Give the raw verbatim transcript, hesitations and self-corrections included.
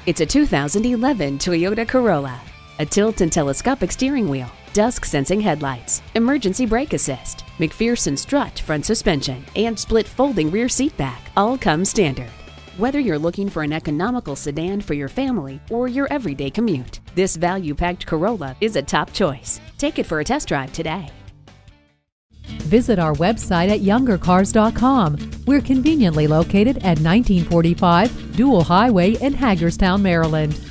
It's a two thousand eleven Toyota Corolla. A tilt and telescopic steering wheel, dusk sensing headlights, emergency brake assist, McPherson strut front suspension, and split folding rear seat back all come standard. Whether you're looking for an economical sedan for your family or your everyday commute, this value-packed Corolla is a top choice. Take it for a test drive today. Visit our website at younger cars dot com. We're conveniently located at nineteen forty-five Dual Highway in Hagerstown, Maryland.